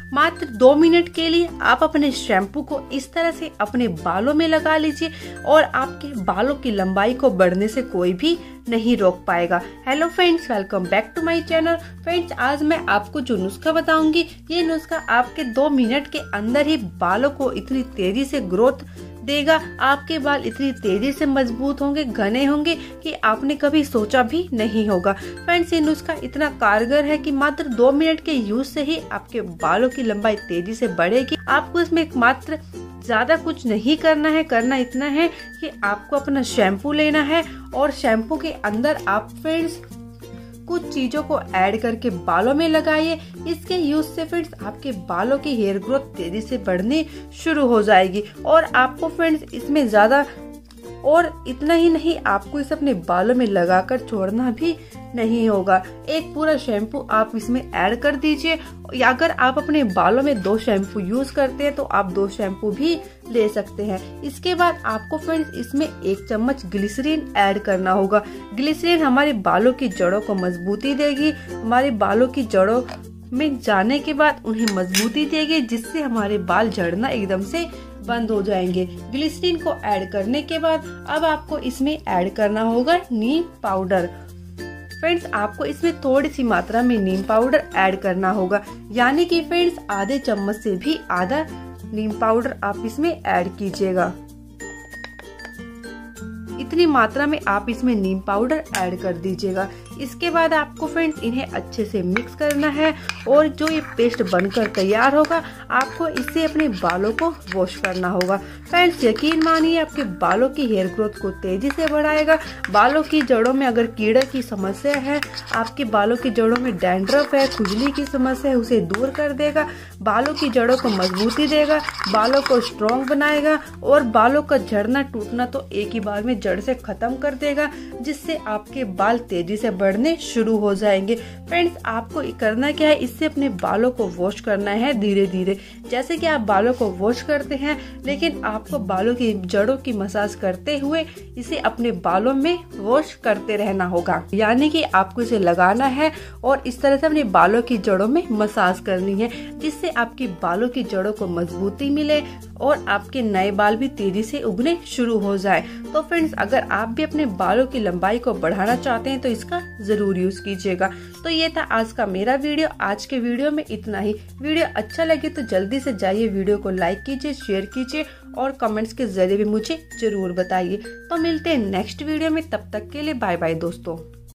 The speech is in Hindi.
मात्र 2 मिनट के लिए आप अपने शैम्पू को इस तरह से अपने बालों में लगा लीजिए और आपके बालों की लंबाई को बढ़ने से कोई भी नहीं रोक पाएगा। Hello friends, welcome back to my channel. Friends, आज मैं आपको जो नुस्खा बताऊंगी, ये नुस्खा आपके 2 मिनट के अंदर ही बालों को इतनी तेजी से ग्रोथ देगा, आपके बाल इतनी तेजी से मजबूत होंगे, घने होंगे कि आपने कभी सोचा भी नहीं होगा। फ्रेंड्स, ये नुस्खा इतना कारगर है कि मात्र 2 मिनट के यूज से ही आपके बालों की लंबाई तेजी से बढ़ेगी। आपको इसमें मात्र ज्यादा कुछ नहीं करना है, करना इतना है कि आपको अपना शैम्पू लेना है और शैम्पू के अंदर आप फ्रेंड्स कुछ चीजों को ऐड करके बालों में लगाइए। इसके यूज से फ्रेंड्स आपके बालों की हेयर ग्रोथ तेजी से बढ़नी शुरू हो जाएगी और आपको फ्रेंड्स इसमें ज्यादा और इतना ही नहीं, आपको इसे अपने बालों में लगाकर छोड़ना भी नहीं होगा। एक पूरा शैम्पू आप इसमें ऐड कर दीजिए। अगर आप अपने बालों में 2 शैम्पू यूज करते हैं तो आप 2 शैम्पू भी ले सकते हैं। इसके बाद आपको फ्रेंड्स इसमें 1 चम्मच ग्लिसरीन ऐड करना होगा। ग्लिसरीन हमारे बालों की जड़ों को मजबूती देगी, हमारे बालों की जड़ों में जाने के बाद उन्हें मजबूती देगी, जिससे हमारे बाल झड़ना एकदम से बंद हो जाएंगे। ग्लिसरीन को ऐड करने के बाद अब आपको इसमें ऐड करना होगा नीम पाउडर। फ्रेंड्स, आपको इसमें थोड़ी सी मात्रा में नीम पाउडर ऐड करना होगा, यानी कि फ्रेंड्स आधे चम्मच से भी आधा नीम पाउडर आप इसमें ऐड कीजिएगा। इतनी मात्रा में आप इसमें नीम पाउडर ऐड कर दीजिएगा। इसके बाद आपको फ्रेंड्स इन्हें अच्छे से मिक्स करना है और जो ये पेस्ट बनकर तैयार होगा, आपको इससे अपने बालों को वॉश करना होगा। फ्रेंड्स, यकीन मानिए आपके बालों की हेयर ग्रोथ को तेजी से बढ़ाएगा। बालों की जड़ों में अगर कीड़े की समस्या है, आपके बालों की जड़ों में डैंड्रफ है, खुजली की समस्या है, उसे दूर कर देगा। बालों की जड़ों को मजबूती देगा, बालों को स्ट्रॉन्ग बनाएगा और बालों का झड़ना टूटना तो एक ही बार में जड़ से खत्म कर देगा, जिससे आपके बाल तेजी से बढ़ने शुरू हो जाएंगे। फ्रेंड्स, आपको करना क्या है, इससे अपने बालों को वॉश करना है धीरे धीरे। जैसे कि आप बालों को वॉश करते हैं, लेकिन आपको बालों की जड़ों की मसाज करते हुए इसे अपने बालों में वॉश करते रहना होगा। यानी कि आपको इसे लगाना है और इस तरह से अपने बालों की जड़ों में मसाज करनी है, जिससे आपके बालों की जड़ों को मजबूती मिले और आपके नए बाल भी तेजी से उगने शुरू हो जाए। तो फ्रेंड्स, अगर आप भी अपने बालों की लंबाई को बढ़ाना चाहते हैं तो इसका जरूर यूज कीजिएगा। तो ये था आज का मेरा वीडियो। आज के वीडियो में इतना ही। वीडियो अच्छा लगे तो जल्दी से जाइए वीडियो को लाइक कीजिए, शेयर कीजिए और कमेंट्स के जरिए भी मुझे जरूर बताइए। तो मिलते हैं नेक्स्ट वीडियो में, तब तक के लिए बाय बाय दोस्तों।